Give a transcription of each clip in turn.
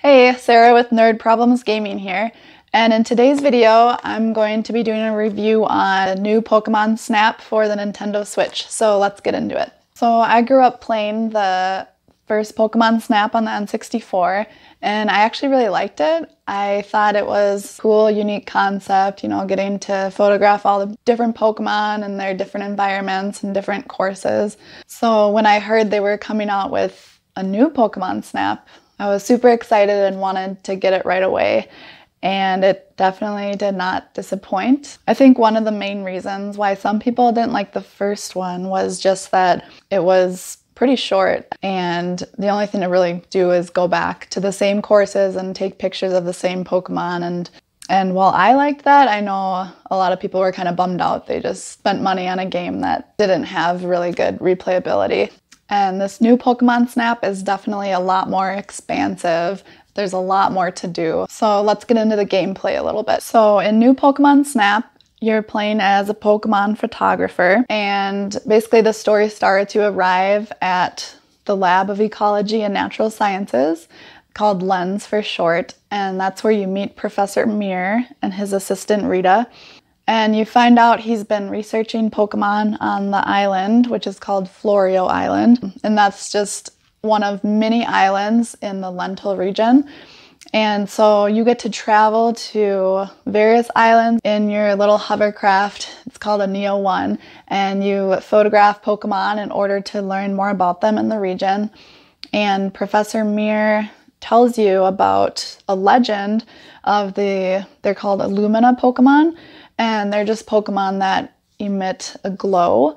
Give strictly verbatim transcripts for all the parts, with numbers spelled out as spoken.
Hey, Sarah with Nerd Problems Gaming here, and in today's video I'm going to be doing a review on a new Pokemon Snap for the Nintendo Switch, so let's get into it. So I grew up playing the first Pokemon Snap on the N sixty-four, and I actually really liked it. I thought it was a cool, unique concept, you know, getting to photograph all the different Pokemon and their different environments and different courses. So when I heard they were coming out with a new Pokemon Snap, I was super excited and wanted to get it right away, and it definitely did not disappoint. I think one of the main reasons why some people didn't like the first one was just that it was pretty short, and the only thing to really do is go back to the same courses and take pictures of the same Pokemon. And and while I liked that, I know a lot of people were kind of bummed out. They just spent money on a game that didn't have really good replayability. And this new Pokemon Snap is definitely a lot more expansive. There's a lot more to do. So let's get into the gameplay a little bit. So in new Pokemon Snap, you're playing as a Pokemon photographer, and basically the story starts, you arrive at the Lab of Ecology and Natural Sciences, called LENS for short, and that's where you meet Professor Mirror and his assistant Rita. And you find out he's been researching Pokemon on the island, which is called Florio Island. And that's just one of many islands in the Lental region. And so you get to travel to various islands in your little hovercraft. It's called a Neo one. And you photograph Pokemon in order to learn more about them in the region. And Professor Mirror tells you about a legend of the, they're called Illumina Pokemon. And they're just Pokemon that emit a glow.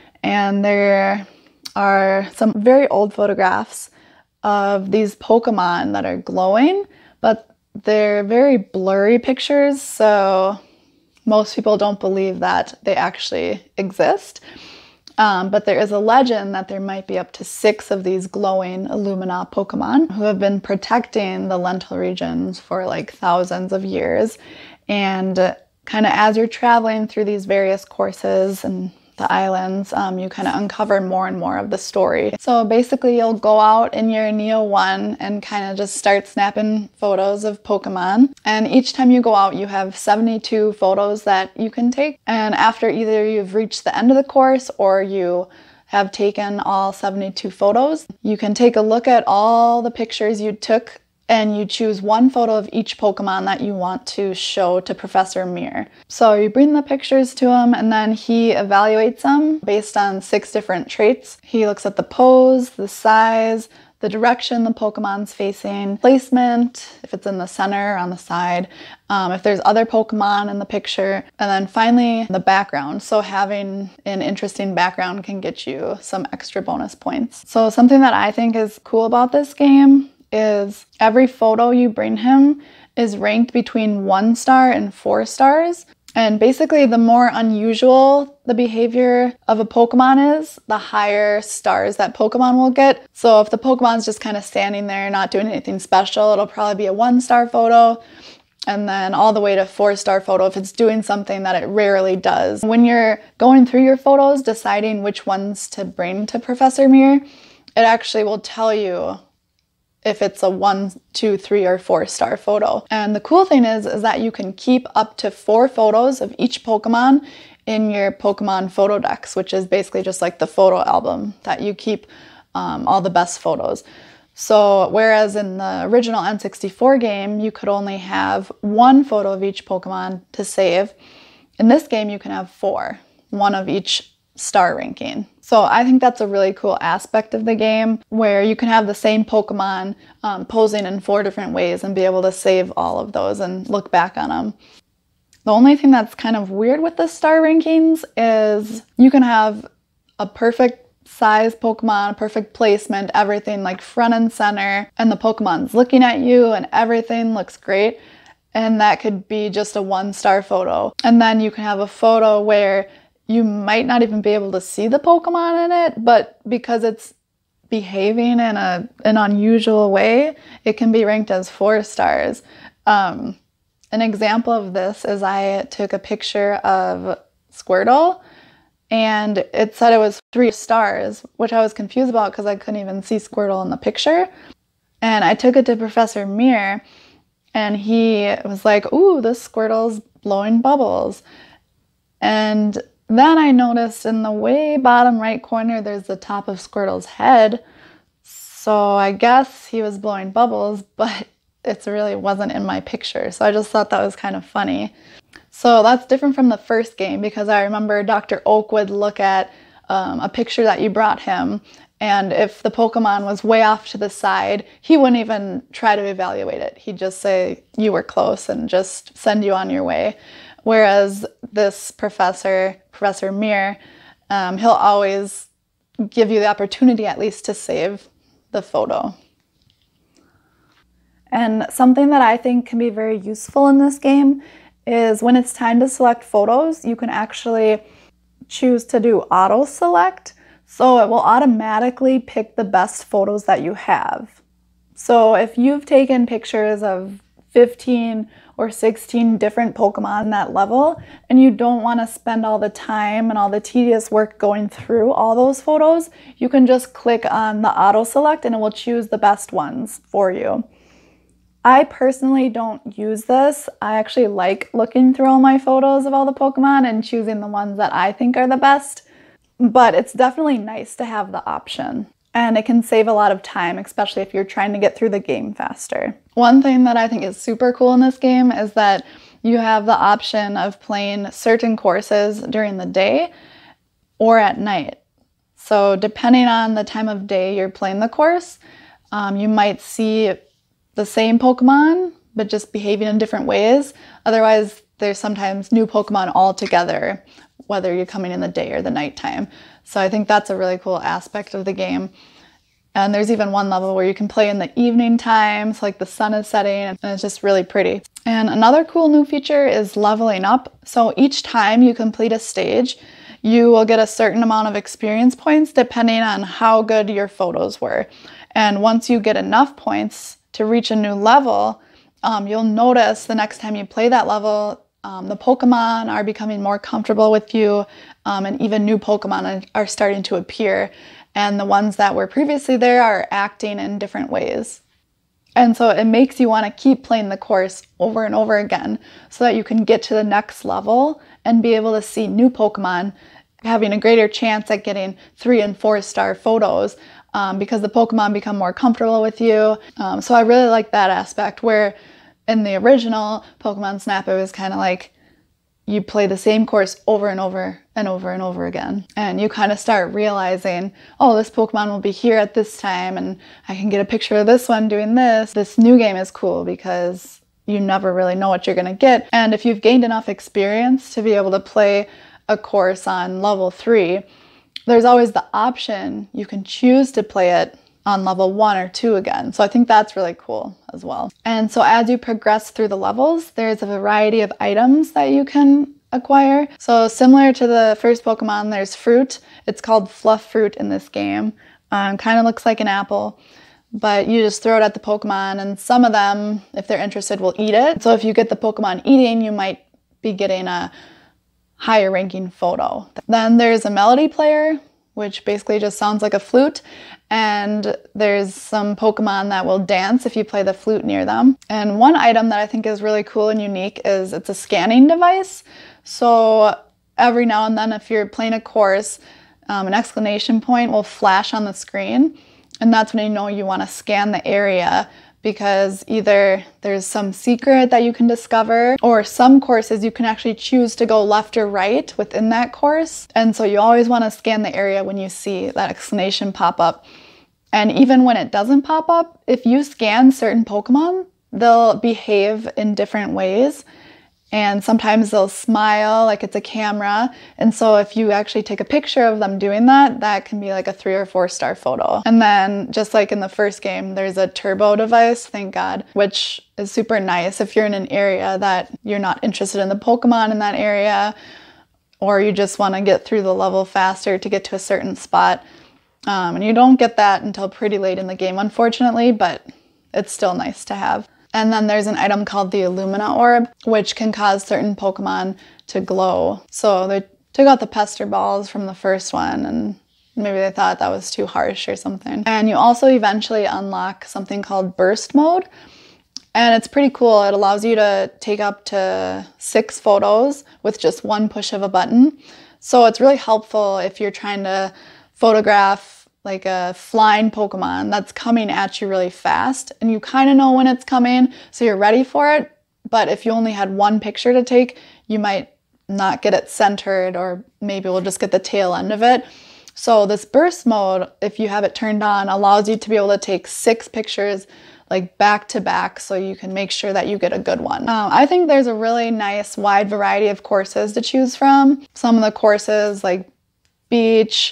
And there are some very old photographs of these Pokemon that are glowing, but they're very blurry pictures, so most people don't believe that they actually exist. Um, but there is a legend that there might be up to six of these glowing Illumina Pokemon who have been protecting the Lental regions for like thousands of years. And kind of as you're traveling through these various courses and the islands, um, you kind of uncover more and more of the story. So basically you'll go out in your Neo one and kind of just start snapping photos of Pokemon. And each time you go out, you have seventy-two photos that you can take. And after either you've reached the end of the course or you have taken all seventy-two photos, you can take a look at all the pictures you took, and you choose one photo of each Pokemon that you want to show to Professor Mirror. So you bring the pictures to him, and then he evaluates them based on six different traits. He looks at the pose, the size, the direction the Pokemon's facing, placement, if it's in the center or on the side, um, if there's other Pokemon in the picture, and then finally the background. So having an interesting background can get you some extra bonus points. So something that I think is cool about this game is every photo you bring him is ranked between one star and four stars. And basically the more unusual the behavior of a Pokemon is, the higher stars that Pokemon will get. So if the Pokemon's just kind of standing there not doing anything special, it'll probably be a one star photo. And then all the way to four star photo if it's doing something that it rarely does. When you're going through your photos, deciding which ones to bring to Professor Mirror, it actually will tell you if it's a one, two, three, or four star photo. And the cool thing is, is that you can keep up to four photos of each Pokemon in your Pokemon Photodex, which is basically just like the photo album that you keep um, all the best photos. So whereas in the original N sixty-four game, you could only have one photo of each Pokemon to save, in this game you can have four, one of each star ranking. So I think that's a really cool aspect of the game, where you can have the same Pokemon um, posing in four different ways and be able to save all of those and look back on them. The only thing that's kind of weird with the star rankings is you can have a perfect size Pokemon, perfect placement, everything like front and center, and the Pokemon's looking at you and everything looks great. And that could be just a one star photo. And then you can have a photo where you might not even be able to see the Pokemon in it, but because it's behaving in a, an unusual way, it can be ranked as four stars. Um, an example of this is I took a picture of Squirtle, and it said it was three stars, which I was confused about because I couldn't even see Squirtle in the picture. And I took it to Professor Mir, and he was like, ooh, this Squirtle's blowing bubbles. And then I noticed in the way bottom right corner, there's the top of Squirtle's head. So I guess he was blowing bubbles, but it really wasn't in my picture. So I just thought that was kind of funny. So that's different from the first game, because I remember Doctor Oak would look at um, a picture that you brought him, and if the Pokemon was way off to the side, he wouldn't even try to evaluate it. He'd just say you were close and just send you on your way. Whereas this professor, Professor Mir, um, he'll always give you the opportunity at least to save the photo. And something that I think can be very useful in this game is when it's time to select photos, you can actually choose to do auto select. So it will automatically pick the best photos that you have. So if you've taken pictures of fifteen or sixteen different Pokemon in that level, and you don't want to spend all the time and all the tedious work going through all those photos, you can just click on the auto select and it will choose the best ones for you. I personally don't use this. I actually like looking through all my photos of all the Pokemon and choosing the ones that I think are the best, but it's definitely nice to have the option. And it can save a lot of time, especially if you're trying to get through the game faster. One thing that I think is super cool in this game is that you have the option of playing certain courses during the day or at night. So depending on the time of day you're playing the course, um, you might see the same Pokemon, but just behaving in different ways. Otherwise, there's sometimes new Pokemon altogether, whether you're coming in the day or the nighttime. So I think that's a really cool aspect of the game. And there's even one level where you can play in the evening times, like the sun is setting, and it's just really pretty. And another cool new feature is leveling up. So each time you complete a stage, you will get a certain amount of experience points depending on how good your photos were. And once you get enough points to reach a new level, um, you'll notice the next time you play that level, um, the Pokemon are becoming more comfortable with you, um, and even new Pokemon are starting to appear. And the ones that were previously there are acting in different ways. And so it makes you want to keep playing the course over and over again so that you can get to the next level and be able to see new Pokemon, having a greater chance at getting three and four star photos um, because the Pokemon become more comfortable with you. Um, so I really like that aspect, where in the original Pokemon Snap, it was kind of like you play the same course over and over and over and over again. And you kind of start realizing, oh, this Pokemon will be here at this time, and I can get a picture of this one doing this. This new game is cool because you never really know what you're going to get. And if you've gained enough experience to be able to play a course on level three, there's always the option you can choose to play it on level one or two again. So I think that's really cool as well. And so as you progress through the levels, there's a variety of items that you can acquire. So similar to the first Pokemon, there's fruit. It's called Fluff Fruit in this game. Um, kind of looks like an apple, but you just throw it at the Pokemon, and some of them, if they're interested, will eat it. So if you get the Pokemon eating, you might be getting a higher ranking photo. Then there's a melody player, which basically just sounds like a flute. And there's some Pokemon that will dance if you play the flute near them. And one item that I think is really cool and unique is it's a scanning device. So every now and then, if you're playing a course, um, an exclamation point will flash on the screen. And that's when you know you want to scan the area, because either there's some secret that you can discover, or some courses you can actually choose to go left or right within that course. And so you always want to scan the area when you see that exclamation pop up. And even when it doesn't pop up, if you scan certain Pokemon, they'll behave in different ways. And sometimes they'll smile like it's a camera. And so if you actually take a picture of them doing that, that can be like a three or four star photo. And then just like in the first game, there's a turbo device, thank God, which is super nice if you're in an area that you're not interested in the Pokemon in that area, or you just want to get through the level faster to get to a certain spot. Um, and you don't get that until pretty late in the game, unfortunately, but it's still nice to have. And then there's an item called the Illumina Orb, which can cause certain Pokemon to glow. So they took out the Pester Balls from the first one, and Maybe they thought that was too harsh or something. And you also eventually unlock something called burst mode. And it's pretty cool. It allows you to take up to six photos with just one push of a button. So it's really helpful if you're trying to photograph like a flying Pokemon that's coming at you really fast and you kind of know when it's coming, so you're ready for it. But if you only had one picture to take, you might not get it centered, or maybe we'll just get the tail end of it. So this burst mode, if you have it turned on, allows you to be able to take six pictures like back to back, so you can make sure that you get a good one. Um, I think there's a really nice wide variety of courses to choose from. Some of the courses like beach,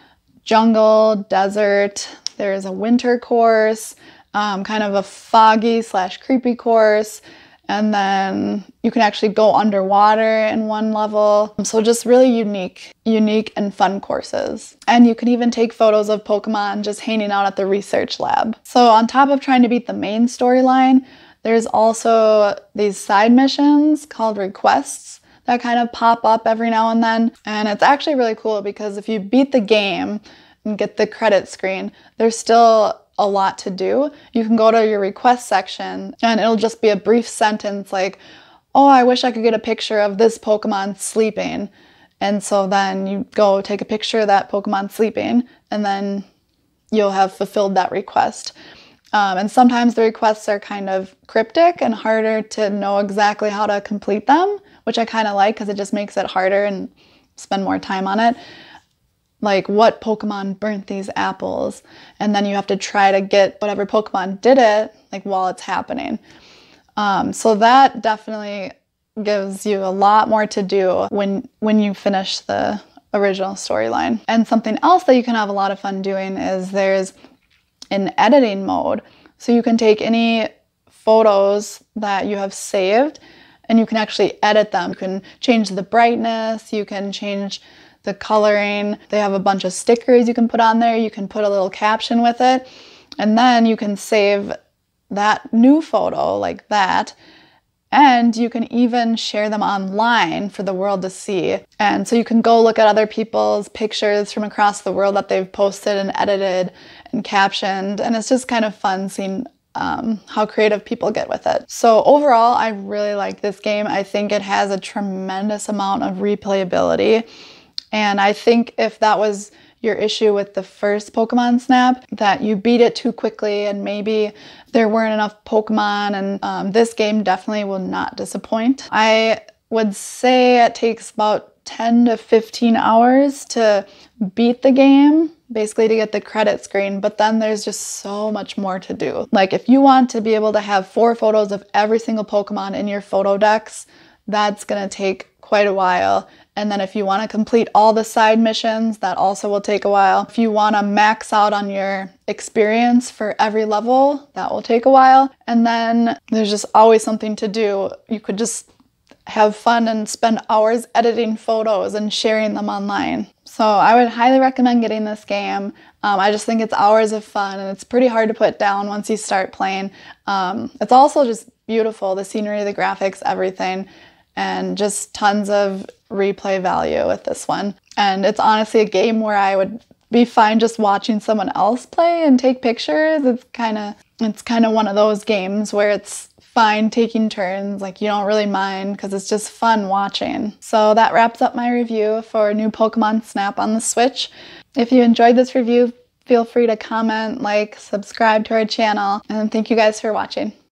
jungle, desert, there's a winter course, um, kind of a foggy slash creepy course, and then you can actually go underwater in one level. So just really unique, unique and fun courses. And you can even take photos of Pokemon just hanging out at the research lab. So on top of trying to beat the main storyline, there's also these side missions called requests that kind of pop up every now and then. And it's actually really cool because if you beat the game and get the credit screen, there's still a lot to do. You can go to your request section and it'll just be a brief sentence like, oh, I wish I could get a picture of this Pokemon sleeping. And so then you go take a picture of that Pokemon sleeping and then you'll have fulfilled that request. Um, and sometimes the requests are kind of cryptic and harder to know exactly how to complete them, which I kind of like because it just makes it harder and spend more time on it. Like, what Pokemon burnt these apples? And then you have to try to get whatever Pokemon did it, like, while it's happening. Um, so that definitely gives you a lot more to do when, when you finish the original storyline. And something else that you can have a lot of fun doing is there's an editing mode. So you can take any photos that you have saved and you can actually edit them. You can change the brightness, you can change the coloring. They have a bunch of stickers you can put on there. You can put a little caption with it. And then you can save that new photo like that. And you can even share them online for the world to see. And so you can go look at other people's pictures from across the world that they've posted and edited and captioned. And it's just kind of fun seeing um, how creative people get with it. So overall, I really like this game. I think it has a tremendous amount of replayability. And I think if that was your issue with the first Pokemon Snap, that you beat it too quickly and maybe there weren't enough Pokemon, and um, this game definitely will not disappoint. I would say it takes about ten to fifteen hours to beat the game, basically to get the credit screen, but then there's just so much more to do. Like, if you want to be able to have four photos of every single Pokemon in your photo decks, that's gonna take quite a while. And then if you want to complete all the side missions, that also will take a while. If you want to max out on your experience for every level, that will take a while. And then there's just always something to do. You could just have fun and spend hours editing photos and sharing them online. So I would highly recommend getting this game. Um, I just think it's hours of fun and it's pretty hard to put down once you start playing. Um, it's also just beautiful, the scenery, the graphics, everything. And just tons of replay value with this one. And it's honestly a game where I would be fine just watching someone else play and take pictures. It's kind of it's kind of one of those games where it's fine taking turns, like you don't really mind because it's just fun watching. So that wraps up my review for new Pokemon Snap on the Switch. If you enjoyed this review, feel free to comment, like, subscribe to our channel, and thank you guys for watching.